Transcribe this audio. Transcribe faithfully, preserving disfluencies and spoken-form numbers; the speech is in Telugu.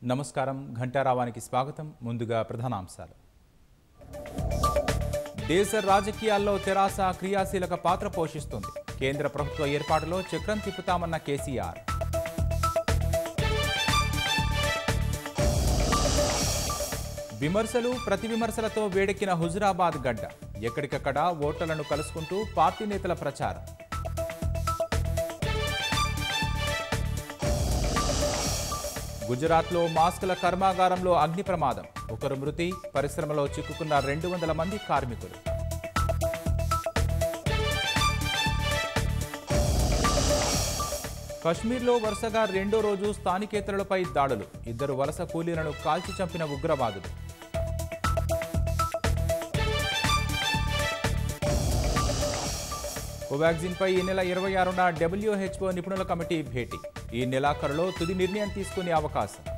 నమస్కారం ఘంటారావానికి స్వాగతం ముందుగా ప్రధానాంశాలు దేశ రాజకీయాల్లో తెరాస క్రియాశీలక పాత్ర పోషిస్తుంది కేంద్ర ప్రభుత్వ ఏర్పాటులో చక్రం తిప్పుతామన్న కేసీఆర్ విమర్శలు ప్రతి విమర్శలతో వేడెక్కిన హుజురాబాద్ గడ్డ ఎక్కడికక్కడ ఓటర్లను కలుసుకుంటూ పార్టీ నేతల ప్రచారం గుజరాత్లో మాస్కుల కర్మాగారంలో అగ్ని ప్రమాదం ఒకరు మృతి పరిశ్రమలో చిక్కుకున్న రెండు వందల మంది కార్మికులు కశ్మీర్లో వరుసగా రెండో రోజు స్థానికేతరులపై దాడులు ఇద్దరు వలస కూలీలను కాల్చి చంపిన ఉగ్రవాదులు కోవాక్సిన్పై ఈ నెల ఇరవై ఆరున డబ్ల్యూహెచ్ఓ నిపుణుల కమిటీ భేటీ ఈ నెలాఖరులో తుది నిర్ణయం తీసుకునే అవకాశం